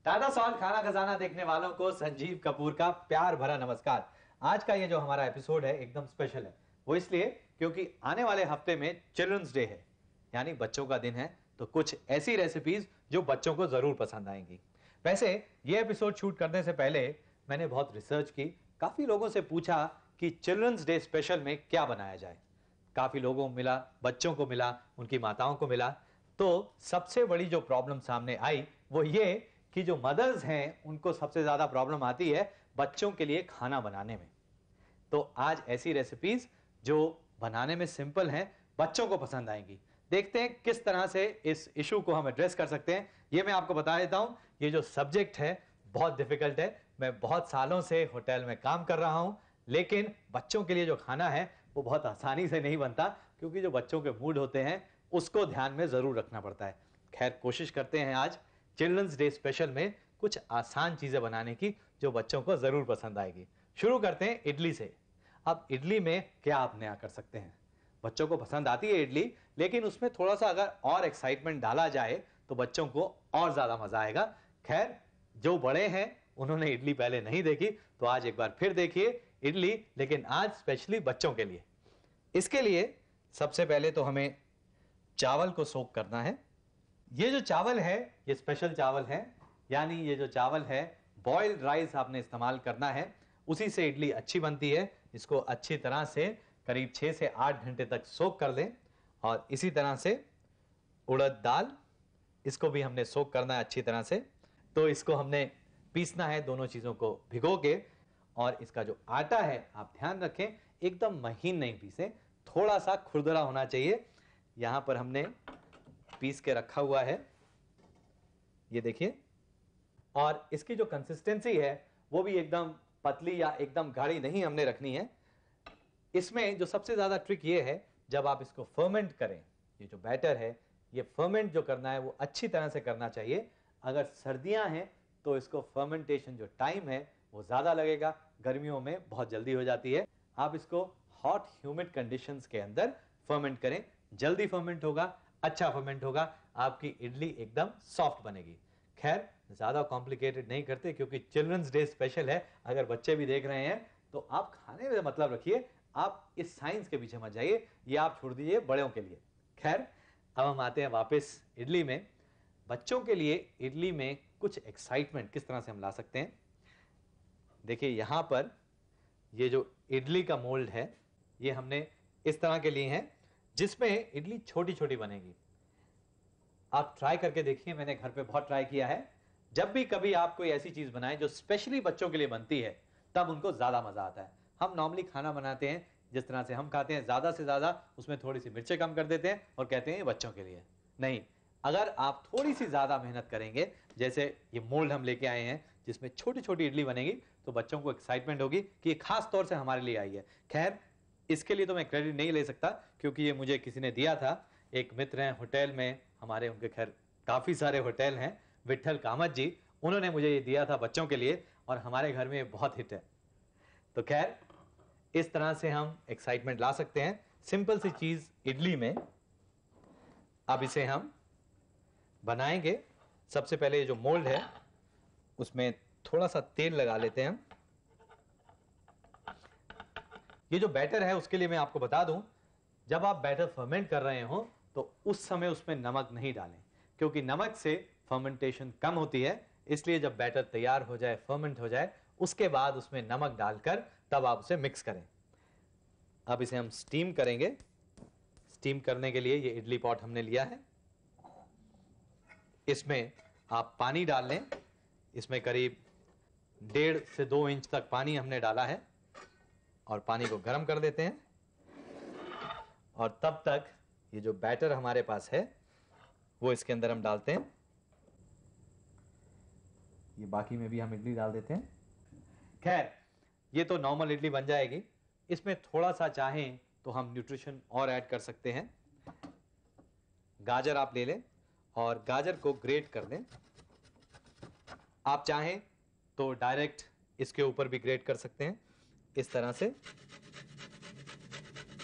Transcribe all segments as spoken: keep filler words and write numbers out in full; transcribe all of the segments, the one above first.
Tata salt खाना खजाना देखने वालों को संजीव कपूर का प्यार भरा नमस्कार। आज का ये जो हमारा एपिसोड है एकदम स्पेशल है। वो इसलिए क्योंकि आने वाले हफ्ते में चिल्ड्रंस डे है, यानी बच्चों का दिन है। तो कुछ ऐसी रेसिपीज जो बच्चों को जरूर पसंद आएंगी। वैसे ये एपिसोड शूट करने से पहले मैंने बहुत रिसर्च की, काफी लोगों से पूछा कि चिल्ड्रंस डे स्पेशल में क्या बनाया जाए। काफी लोगों को मिला, बच्चों को मिला, उनकी माताओं को मिला। तो सबसे बड़ी जो प्रॉब्लम सामने आई वो ये कि जो मदर्स हैं उनको सबसे ज्यादा प्रॉब्लम आती है बच्चों के लिए खाना बनाने में। तो आज ऐसी रेसिपीज जो बनाने में सिंपल हैं, बच्चों को पसंद आएंगी। देखते हैं किस तरह से इस इशू को हम एड्रेस कर सकते हैं। ये मैं आपको बता देता हूं, ये जो सब्जेक्ट है बहुत डिफिकल्ट है। मैं बहुत सालों से होटल में काम कर रहा हूं, लेकिन बच्चों के लिए जो खाना है वो बहुत आसानी से नहीं बनता, क्योंकि जो बच्चों के मूड होते हैं उसको ध्यान में जरूर रखना पड़ता है। खैर, कोशिश करते हैं आज चिल्ड्रंस डे स्पेशल में कुछ आसान चीजें बनाने की जो बच्चों को जरूर पसंद आएगी। शुरू करते हैं इडली से। अब इडली में क्या आप नया कर सकते हैं? बच्चों को पसंद आती है इडली, लेकिन उसमें थोड़ा सा अगर और एक्साइटमेंट डाला जाए तो बच्चों को और ज्यादा मजा आएगा। खैर, जो बड़े हैं उन्होंने इडली पहले नहीं देखी, तो आज एक बार फिर देखिए इडली, लेकिन आज स्पेशली बच्चों के लिए। इसके लिए सबसे पहले तो हमें चावल को सोक करना है। ये जो चावल है ये स्पेशल चावल है, यानी ये जो चावल है बॉइल्ड राइस आपने इस्तेमाल करना है, उसी से इडली अच्छी बनती है। इसको अच्छी तरह से करीब छह से आठ घंटे तक सोक कर लें। और इसी तरह से उड़द दाल, इसको भी हमने सोक करना है अच्छी तरह से। तो इसको हमने पीसना है, दोनों चीजों को भिगो के। और इसका जो आटा है आप ध्यान रखें, एकदम महीन नहीं पीसें, थोड़ा सा खुरदरा होना चाहिए। यहां पर हमने पीस के रखा हुआ है, ये देखिए। और इसकी जो कंसिस्टेंसी है वो भी एकदम पतली या एकदम गाढ़ी नहीं हमने रखनी है। इसमें जो सबसे ज्यादा ट्रिक ये है, जब आप इसको फर्मेंट करें, ये जो बैटर है ये फर्मेंट जो करना है वो अच्छी तरह से करना चाहिए। अगर सर्दियां हैं तो इसको फर्मेंटेशन जो टाइम है वो ज्यादा लगेगा, गर्मियों में बहुत जल्दी हो जाती है। आप इसको हॉट ह्यूमिड कंडीशंस के अंदर फर्मेंट करें, जल्दी फर्मेंट होगा, अच्छा फर्मेंट होगा, आपकी इडली एकदम सॉफ्ट बनेगी। खैर, ज्यादा कॉम्प्लिकेटेड नहीं करते, क्योंकि चिल्ड्रंस डे स्पेशल है। अगर बच्चे भी देख रहे हैं तो आप खाने में मतलब रखिए, आप इस साइंस के पीछे मत जाइए, ये आप छोड़ दीजिए बड़ों के लिए। खैर, अब हम आते हैं वापस इडली में। बच्चों के लिए इडली में कुछ एक्साइटमेंट किस तरह से हम ला सकते हैं, देखिए। यहां पर ये जो इडली का मोल्ड है ये हमने इस तरह के लिए हैं, जिसमें इडली छोटी छोटी बनेगी। आप ट्राई करके देखिए, मैंने घर पे बहुत ट्राई किया है। जब भी कभी आप कोई ऐसी चीज बनाएं जो स्पेशली बच्चों के लिए बनती है, तब उनको ज्यादा मजा आता है। हम नॉर्मली खाना बनाते हैं जिस तरह से हम खाते हैं, ज्यादा से ज्यादा उसमें थोड़ी सी मिर्चें कम कर देते हैं और कहते हैं ये बच्चों के लिए। नहीं, अगर आप थोड़ी सी ज्यादा मेहनत करेंगे, जैसे ये मोल्ड हम लेके आए हैं जिसमें छोटी छोटी इडली बनेगी, तो बच्चों को एक्साइटमेंट होगी कि ये खास तौर से हमारे लिए आई है। खैर, इसके लिए तो मैं क्रेडिट नहीं ले सकता, क्योंकि ये मुझे किसी ने दिया था। एक मित्र हैं होटल में हमारे, उनके खैर काफी सारे होटल हैं, विठल कामत जी, उन्होंने मुझे ये दिया था बच्चों के लिए, और हमारे घर में ये बहुत हिट है। तो खैर, इस तरह से हम एक्साइटमेंट ला सकते हैं सिंपल सी चीज इडली में। अब इसे हम बनाएंगे। सबसे पहले ये जो मोल्ड है उसमें थोड़ा सा तेल लगा लेते हैं हम। ये जो बैटर है उसके लिए मैं आपको बता दूं, जब आप बैटर फर्मेंट कर रहे हो तो उस समय उसमें नमक नहीं डालें, क्योंकि नमक से फर्मेंटेशन कम होती है। इसलिए जब बैटर तैयार हो जाए, फर्मेंट हो जाए, उसके बाद उसमें नमक डालकर तब आप उसे मिक्स करें। अब इसे हम स्टीम करेंगे। स्टीम करने के लिए ये इडली पॉट हमने लिया है, इसमें आप पानी डाल लें। इसमें करीब डेढ़ से दो इंच तक पानी हमने डाला है, और पानी को गर्म कर देते हैं। और तब तक ये जो बैटर हमारे पास है वो इसके अंदर हम डालते हैं। ये बाकी में भी हम इडली डाल देते हैं। खैर, ये तो नॉर्मल इडली बन जाएगी। इसमें थोड़ा सा चाहें तो हम न्यूट्रिशन और ऐड कर सकते हैं। गाजर आप ले लें और गाजर को ग्रेट कर दें। आप चाहें तो डायरेक्ट इसके ऊपर भी ग्रेट कर सकते हैं, इस तरह से।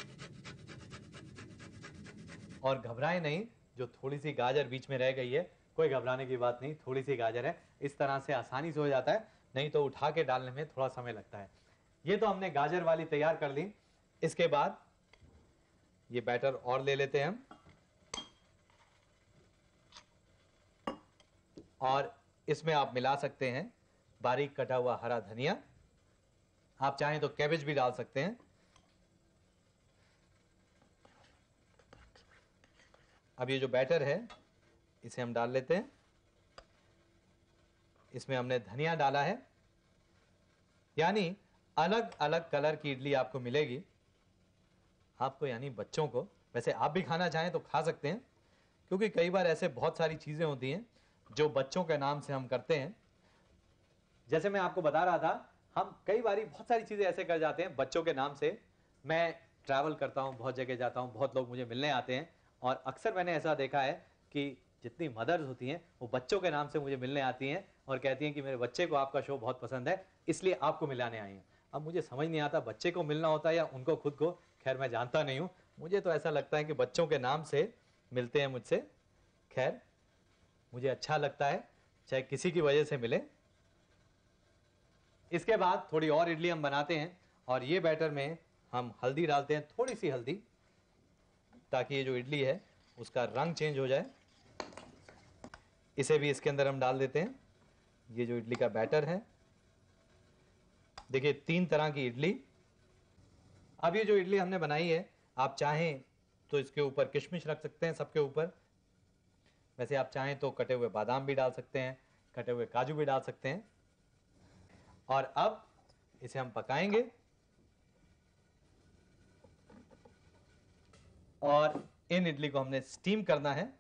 और घबराएं नहीं, जो थोड़ी सी गाजर बीच में रह गई है कोई घबराने की बात नहीं, थोड़ी सी गाजर है, इस तरह से आसानी से हो जाता है, नहीं तो उठा के डालने में थोड़ा समय लगता है। ये तो हमने गाजर वाली तैयार कर ली। इसके बाद ये बैटर और ले लेते हैं हम, और इसमें आप मिला सकते हैं बारीक कटा हुआ हरा धनिया, आप चाहें तो कैबेज भी डाल सकते हैं। अब ये जो बैटर है इसे हम डाल लेते हैं। इसमें हमने धनिया डाला है, यानी अलग अलग कलर की इडली आपको मिलेगी। आपको यानी बच्चों को, वैसे आप भी खाना चाहें तो खा सकते हैं, क्योंकि कई बार ऐसे बहुत सारी चीजें होती हैं जो बच्चों के नाम से हम करते हैं। जैसे मैं आपको बता रहा था, हम कई बार बहुत सारी चीजें ऐसे कर जाते हैं बच्चों के नाम से। मैं ट्रैवल करता हूं, बहुत जगह जाता हूं, बहुत लोग मुझे मिलने आते हैं, और अक्सर मैंने ऐसा देखा है कि जितनी मदर्स होती हैं वो बच्चों के नाम से मुझे मिलने आती हैं और कहती हैं कि मेरे बच्चे को आपका शो बहुत पसंद है, इसलिए आपको मिलाने आई हैं। अब मुझे समझ नहीं आता बच्चे को मिलना होता है या उनको खुद को, खैर मैं जानता नहीं हूं, मुझे तो ऐसा लगता है कि बच्चों के नाम से मिलते हैं मुझसे। खैर मुझे अच्छा लगता है, चाहे किसी की वजह से मिले। इसके बाद थोड़ी और इडली हम बनाते हैं, और ये बैटर में हम हल्दी डालते हैं, थोड़ी सी हल्दी, ताकि ये जो इडली है उसका रंग चेंज हो जाए। इसे भी इसके अंदर हम डाल देते हैं। ये जो इडली का बैटर है, देखिए तीन तरह की इडली। अब ये जो इडली हमने बनाई है, आप चाहें तो इसके ऊपर किशमिश रख सकते हैं, सबके ऊपर। वैसे आप चाहें तो कटे हुए बादाम भी डाल सकते हैं, कटे हुए काजू भी डाल सकते हैं। और अब इसे हम पकाएंगे, और इन इडली को हमने स्टीम करना है।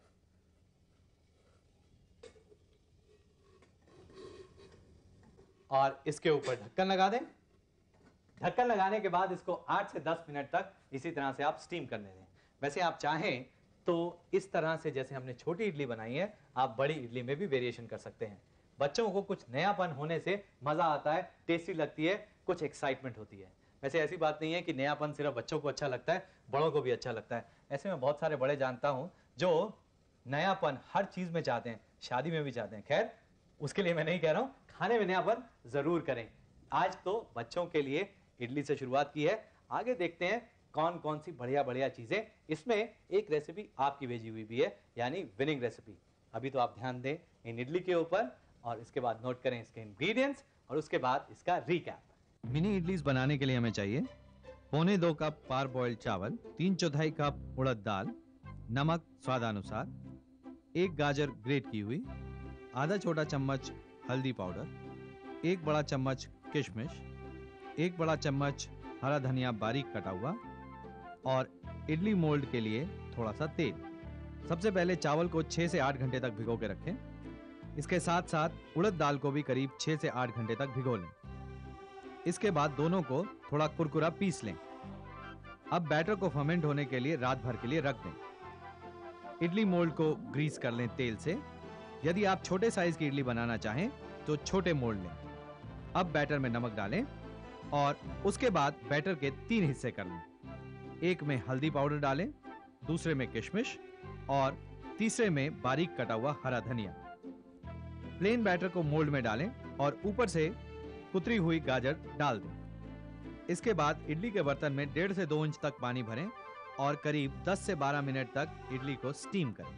और इसके ऊपर ढक्कन लगा दें। ढक्कन लगाने के बाद इसको आठ से दस मिनट तक इसी तरह से आप स्टीम करने दें। वैसे आप चाहें तो इस तरह से, जैसे हमने छोटी इडली बनाई है, आप बड़ी इडली में भी वेरिएशन कर सकते हैं। बच्चों को कुछ नयापन होने से मजा आता है, टेस्टी लगती है, कुछ एक्साइटमेंट होती है। वैसे ऐसी बात नहीं है कि नयापन सिर्फ बच्चों को अच्छा लगता है, बड़ों को भी अच्छा लगता है। ऐसे में बहुत सारे बड़े जानता हूं जो नयापन हर चीज में चाहते हैं, शादी में भी चाहते हैं। खैर उसके लिए मैं नहीं कह रहा हूं, खाने में नयापन जरूर करें। आज तो बच्चों के लिए इडली से शुरुआत की है, आगे देखते हैं कौन कौन सी बढ़िया बढ़िया चीजें। इसमें एक रेसिपी आपकी भेजी हुई भी है, यानी विनिंग रेसिपी। अभी तो आप ध्यान दें इन इडली के ऊपर, और इसके बाद नोट करें इसके इंग्रेडिएंट्स, और उसके बाद इसका रिकैप। मिनी इडलीज बनाने के लिए हमें चाहिए पौने दो कप पार बॉइल्ड चावल, तीन चौथाई कप उड़द दाल, नमक स्वादानुसार, एक गाजर ग्रेट की हुई, आधा छोटा चम्मच हल्दी पाउडर, एक बड़ा चम्मच किशमिश, एक बड़ा चम्मच हरा धनिया बारीक कटा हुआ, और इडली मोल्ड के लिए थोड़ा सा तेल। सबसे पहले चावल को छह से आठ घंटे तक भिगो के रखें। इसके साथ साथ उड़द दाल को भी करीब छह से आठ घंटे तक भिगो लें। इसके बाद दोनों को थोड़ा कुरकुरा पीस लें। अब बैटर को फर्मेंट होने के लिए रात भर के लिए रख दें। इडली मोल्ड को ग्रीस कर लें तेल से। यदि आप छोटे साइज की इडली बनाना चाहें तो छोटे मोल्ड लें। अब बैटर में नमक डालें, और उसके बाद बैटर के तीन हिस्से कर लें। एक में हल्दी पाउडर डालें, दूसरे में किशमिश, और तीसरे में बारीक कटा हुआ हरा धनिया। प्लेन बैटर को मोल्ड में डालें और ऊपर से कुतरी हुई गाजर डाल दें। इसके बाद इडली के बर्तन में डेढ़ से दो इंच तक पानी भरें और करीब दस से बारह मिनट तक इडली को स्टीम करें।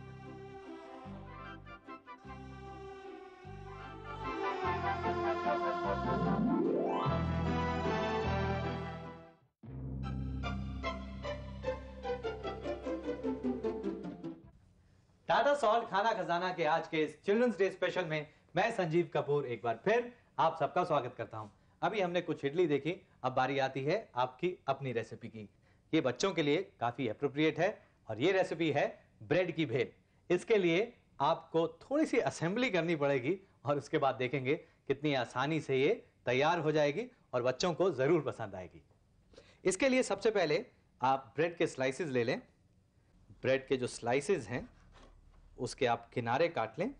टाटा सॉल्ट खाना खजाना के आज के इस चिल्ड्रंस डे स्पेशल में मैं संजीव कपूर एक बार फिर आप सबका स्वागत करता हूं। अभी हमने कुछ इडली देखी, अब बारी आती है आपकी अपनी रेसिपी की। ये बच्चों के लिए काफी एप्रोप्रिएट है, और ये रेसिपी है ब्रेड की भेल। इसके लिए आपको थोड़ी सी असेंबली करनी पड़ेगी, और उसके बाद देखेंगे कितनी आसानी से ये तैयार हो जाएगी और बच्चों को जरूर पसंद आएगी। इसके लिए सबसे पहले आप ब्रेड के स्लाइसेस ले लें। ब्रेड के जो स्लाइसेस हैं उसके आप किनारे काट लें।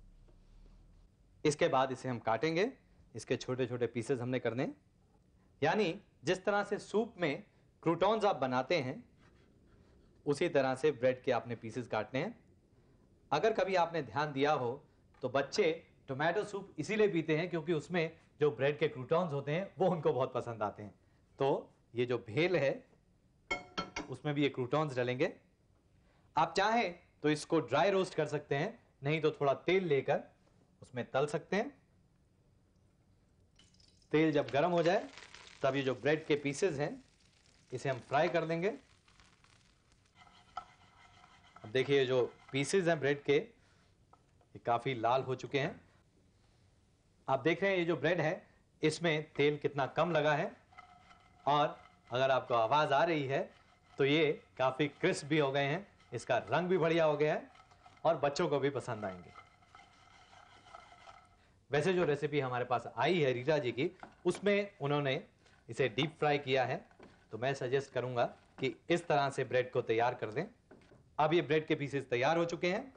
इसके बाद इसे हम काटेंगे, इसके छोटे छोटे पीसेस हमने करने, यानी जिस तरह से सूप में क्रूटॉन्स आप बनाते हैं उसी तरह से ब्रेड के आपने पीसेस काटने हैं। अगर कभी आपने ध्यान दिया हो तो बच्चे टोमेटो सूप इसीलिए पीते हैं क्योंकि उसमें जो ब्रेड के क्रूटॉन्स होते हैं वो उनको बहुत पसंद आते हैं। तो ये जो भेल है उसमें भी ये क्रूटॉन्स डलेंगे। आप चाहें तो इसको ड्राई रोस्ट कर सकते हैं, नहीं तो थोड़ा तेल लेकर उसमें तल सकते हैं। तेल जब गर्म हो जाए तब ये जो ब्रेड के पीसेस हैं इसे हम फ्राई कर देंगे। अब देखिए जो पीसेस हैं ब्रेड के ये काफी लाल हो चुके हैं। आप देख रहे हैं ये जो ब्रेड है इसमें तेल कितना कम लगा है, और अगर आपको आवाज आ रही है तो ये काफी क्रिस्प भी हो गए हैं, इसका रंग भी बढ़िया हो गया है और बच्चों को भी पसंद आएंगे। वैसे जो रेसिपी हमारे पास आई है रीटा जी की, उसमें उन्होंने इसे डीप फ्राई किया है, तो मैं सजेस्ट करूंगा कि इस तरह से ब्रेड को तैयार कर दें। अब ये ब्रेड के पीसेस तैयार हो चुके हैं,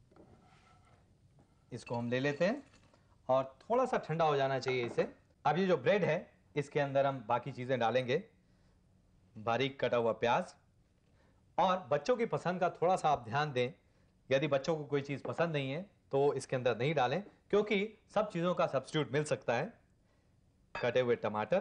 इसको हम ले लेते हैं और थोड़ा सा ठंडा हो जाना चाहिए इसे। अब ये जो ब्रेड है इसके अंदर हम बाकी चीजें डालेंगे, बारीक कटा हुआ प्याज, और बच्चों की पसंद का थोड़ा सा आप ध्यान दें। यदि बच्चों को कोई चीज पसंद नहीं है तो इसके अंदर नहीं डालें, क्योंकि सब चीजों का सब्स्टिट्यूट मिल सकता है। कटे हुए टमाटर,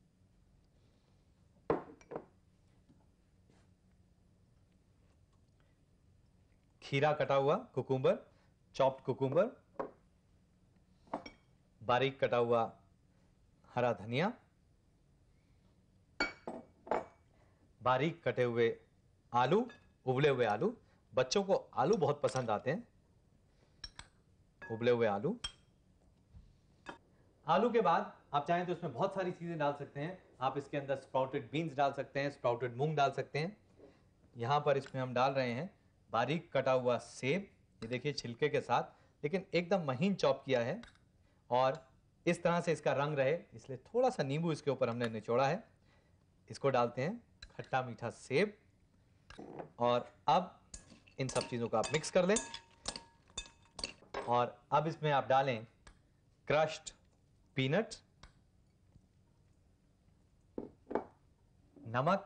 खीरा कटा हुआ, कुकुम्बर, चॉप्ड कुकुम्बर, बारीक कटा हुआ हरा धनिया, बारीक कटे हुए आलू, उबले हुए आलू। बच्चों को आलू बहुत पसंद आते हैं। उबले हुए आलू। आलू के बाद आप चाहें तो इसमें बहुत सारी चीजें डाल सकते हैं। आप इसके अंदर स्प्राउटेड बीन्स डाल सकते हैं, स्प्राउटेड मूंग डाल सकते हैं। यहां पर इसमें हम डाल रहे हैं बारीक कटा हुआ सेब, ये देखिए छिलके के साथ, लेकिन एकदम महीन चॉप किया है, और इस तरह से इसका रंग रहे इसलिए थोड़ा सा नींबू इसके ऊपर हमने निचोड़ा है। इसको डालते हैं, खट्टा मीठा सेब, और अब इन सब चीजों को आप मिक्स कर लें। और अब इसमें आप डालें क्रश्ड पीनट, नमक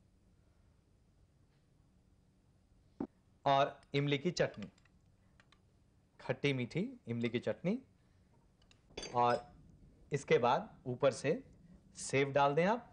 और इमली की चटनी, खट्टी मीठी इमली की चटनी, और इसके बाद ऊपर से सेब डाल दें आप,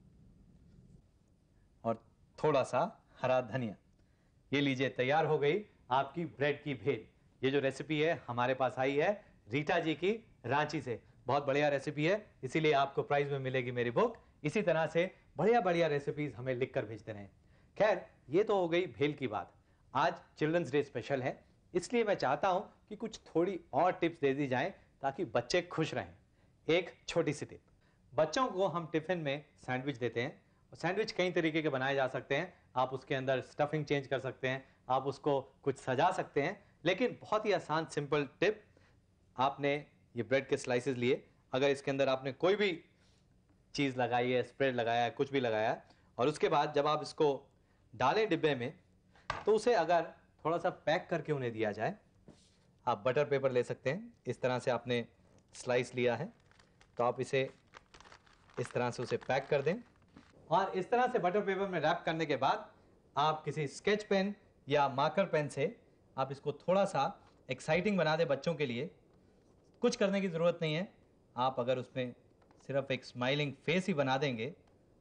और थोड़ा सा हरा धनिया। ये लीजिए तैयार हो गई आपकी ब्रेड की भेल। ये जो रेसिपी है हमारे पास आई है रीटा जी की रांची से। बहुत बढ़िया रेसिपी है, इसीलिए आपको प्राइज में मिलेगी मेरी बुक। इसी तरह से बढ़िया बढ़िया रेसिपीज हमें लिखकर भेजते रहें। खैर, ये तो हो गई भेल की बात। आज चिल्ड्रंस डे स्पेशल है, इसलिए मैं चाहता हूं कि कुछ थोड़ी और टिप्स दे दी जाएं ताकि बच्चे खुश रहें। एक छोटी सी टिप, बच्चों को हम टिफिन में सैंडविच देते हैं। सैंडविच कई तरीके के बनाए जा सकते हैं। आप उसके अंदर स्टफिंग चेंज कर सकते हैं, आप उसको कुछ सजा सकते हैं, लेकिन बहुत ही आसान सिंपल टिप, आपने ये ब्रेड के स्लाइसेस लिए, अगर इसके अंदर आपने कोई भी चीज लगाई है, स्प्रेड लगाया है, कुछ भी लगाया है, और उसके बाद जब आप इसको डालें डिब्बे में, तो उसे अगर थोड़ा सा पैक करके उन्हें दिया जाए। आप बटर पेपर ले सकते हैं, इस तरह से आपने स्लाइस लिया है तो आप इसे इस तरह से उसे पैक कर दें, और इस तरह से बटर पेपर में रैप करने के बाद आप किसी स्केच पेन या मार्कर पेन से आप इसको थोड़ा सा एक्साइटिंग बना दें बच्चों के लिए। कुछ करने की जरूरत नहीं है, आप अगर उसमें सिर्फ एक स्माइलिंग फेस ही बना देंगे,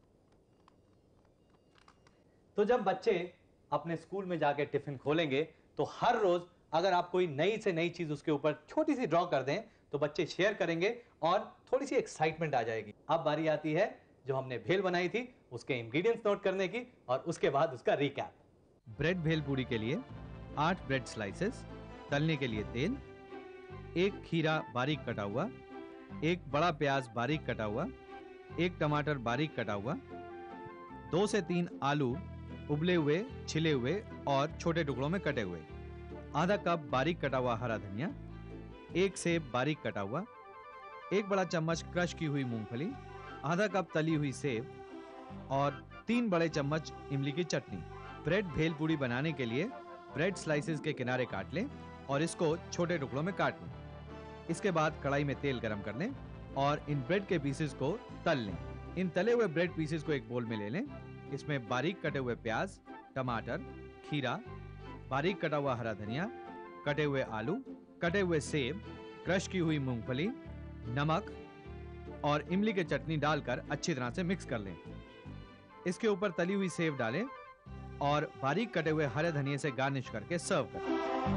तो जब बच्चे अपने स्कूल में जाके टिफिन खोलेंगे तो हर रोज अगर आप कोई नई से नई चीज उसके ऊपर छोटी सी ड्रॉ कर दें तो बच्चे शेयर करेंगे और थोड़ी सी एक्साइटमेंट आ जाएगी। अब बारी आती है जो हमने भेल बनाई थी उसके इंग्रेडिएंट्स नोट करने की और उसके बाद उसका रिकैप। ब्रेड भेल पूरी के लिए आठ ब्रेड स्लाइसेस, तलने के लिए तेल, एक खीरा बारीक कटा हुआ, एक बड़ा प्याज बारीक कटा हुआ, एक टमाटर बारीक कटा हुआ, दो से तीन आलू उबले हुए, छिले हुए और छोटे टुकड़ों में कटे हुए, आधा कप बारीक कटा हुआ हरा धनिया, एक सेब बारीक कटा हुआ, एक बड़ा चम्मच क्रश की हुई मूंगफली, आधा कप तली हुई सेब और तीन बड़े चम्मच इमली की चटनी। ब्रेड भेल पूरी बनाने के लिए ब्रेड स्लाइसेस के किनारे काट लें और इसको छोटे टुकड़ों में काट लें। इसके बाद कढ़ाई में तेल गरम कर लें और इन ब्रेड के पीसेस को तल लें। इन तले हुए ब्रेड पीसेस को एक बोल में ले लें। इसमें बारीक कटे हुए प्याज, टमाटर, खीरा, बारीक कटा हुआ हरा धनिया, कटे हुए आलू, कटे हुए सेब, क्रश की हुई मूंगफली, नमक और इमली की चटनी डालकर अच्छी तरह से मिक्स कर लें। इसके ऊपर तली हुई सेब डालें और बारीक कटे हुए हरे धनिये से गार्निश करके सर्व करें।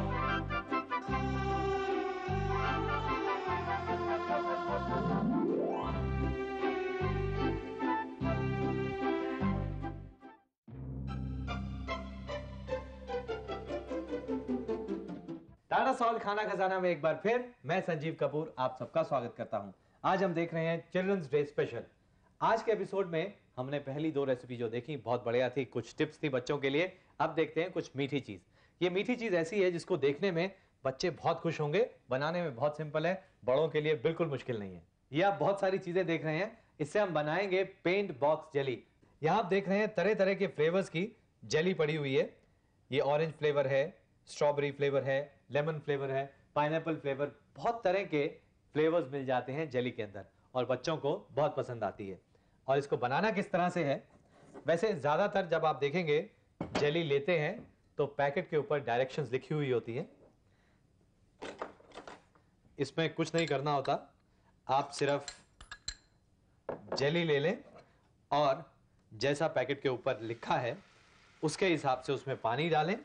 टाटा सॉल्ट खाना खजाना में एक बार फिर मैं संजीव कपूर आप सबका स्वागत करता हूं। आज हम देख रहे हैं चिल्ड्रंस डे स्पेशल। आज के एपिसोड में हमने पहली दो रेसिपी जो देखी बहुत बढ़िया थी, कुछ टिप्स थी बच्चों के लिए। अब देखते हैं कुछ मीठी चीज। ये मीठी चीज ऐसी है जिसको देखने में बच्चे बहुत खुश होंगे, बनाने में बहुत सिंपल है, बड़ों के लिए बिल्कुल मुश्किल नहीं है। ये आप बहुत सारी चीजें देख रहे हैं, इससे हम बनाएंगे पेंट बॉक्स जेली। यहाँ आप देख रहे हैं तरह तरह के फ्लेवर्स की जेली पड़ी हुई है। ये ऑरेंज फ्लेवर है, स्ट्रॉबेरी फ्लेवर है, लेमन फ्लेवर है, पाइनएप्पल फ्लेवर, बहुत तरह के फ्लेवर्स मिल जाते हैं जेली के अंदर और बच्चों को बहुत पसंद आती है। और इसको बनाना किस तरह से है, वैसे ज्यादातर जब आप देखेंगे जेली लेते हैं तो पैकेट के ऊपर डायरेक्शंस लिखी हुई होती है। इसमें कुछ नहीं करना होता, आप सिर्फ जेली ले लें और जैसा पैकेट के ऊपर लिखा है उसके हिसाब से उसमें पानी डालें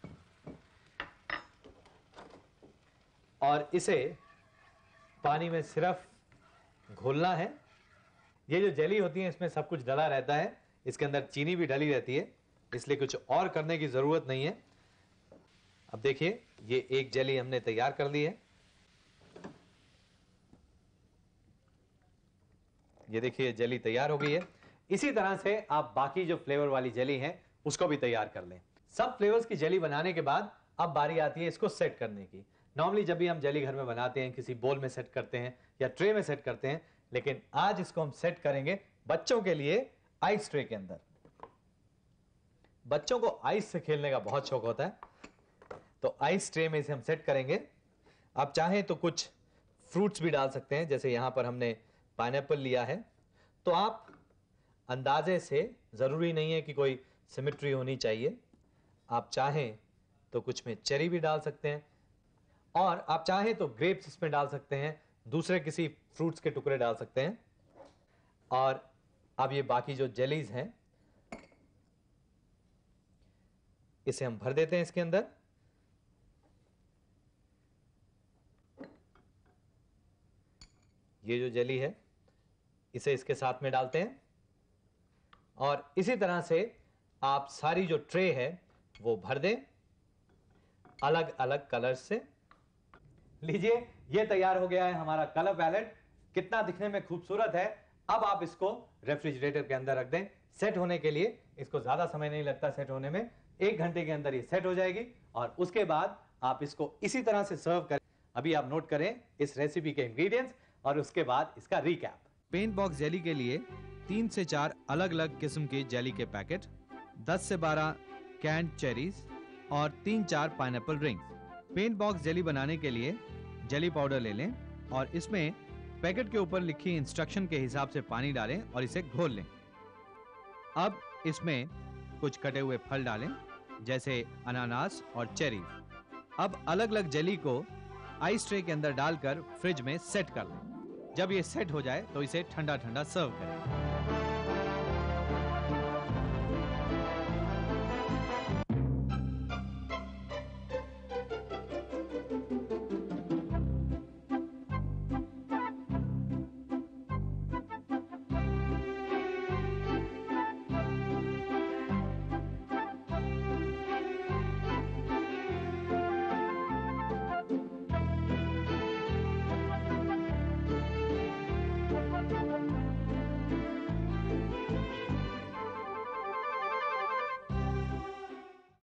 और इसे पानी में सिर्फ घोलना है। ये जो जेली होती है इसमें सब कुछ डला रहता है, इसके अंदर चीनी भी डली रहती है, इसलिए कुछ और करने की जरूरत नहीं है। अब देखिए ये एक जेली हमने तैयार कर ली है। ये देखिए जेली तैयार हो गई है। इसी तरह से आप बाकी जो फ्लेवर वाली जेली है उसको भी तैयार कर लें। सब फ्लेवर्स की जेली बनाने के बाद अब बारी आती है इसको सेट करने की। नॉर्मली जब भी हम जेली घर में बनाते हैं किसी बोल में सेट करते हैं या ट्रे में सेट करते हैं, लेकिन आज इसको हम सेट करेंगे बच्चों के लिए आइस ट्रे के अंदर। बच्चों को आइस से खेलने का बहुत शौक होता है, तो आइस ट्रे में इसे हम सेट करेंगे। आप चाहें तो कुछ फ्रूट्स भी डाल सकते हैं, जैसे यहां पर हमने पाइनएप्पल लिया है, तो आप अंदाजे से, जरूरी नहीं है कि कोई सिमेट्री होनी चाहिए, आप चाहें तो कुछ में चेरी भी डाल सकते हैं और आप चाहें तो ग्रेप्स इसमें डाल सकते हैं, दूसरे किसी फ्रूट्स के टुकड़े डाल सकते हैं। और अब ये बाकी जो जेलीज हैं इसे हम भर देते हैं इसके अंदर। ये जो जेली है इसे इसके साथ में डालते हैं और इसी तरह से आप सारी जो ट्रे है वो भर दें अलग अलग कलर्स से। लीजिए ये तैयार हो गया है हमारा कलर पैलेट, कितना दिखने में खूबसूरत है। अब आप इसको रेफ्रिजरेटर के अंदर रख दें सेट होने के लिए। इसको ज्यादा समय नहीं लगता सेट होने में, एक घंटे के अंदर ये सेट हो जाएगी और उसके बाद आप इसको इसी तरह से सर्व करें। अभी आप नोट करें इस रेसिपी के इंग्रेडिएंट्स और उसके बाद इसका रिकैप। पेंट बॉक्स जेली के लिए तीन से चार अलग अलग किस्म के जेली के पैकेट, दस से बारह कैंड चेरीज और तीन चार pineapple rings. Paint box jelly बनाने के लिए जेली पाउडर ले लें और इसमें पैकेट के ऊपर लिखी इंस्ट्रक्शन के हिसाब से पानी डालें और इसे घोल लें। अब इसमें कुछ कटे हुए फल डालें जैसे अनानास और चेरी। अब अलग अलग जेली को आइस ट्रे के अंदर डालकर फ्रिज में सेट कर लें। जब ये सेट हो जाए तो इसे ठंडा ठंडा सर्व करें।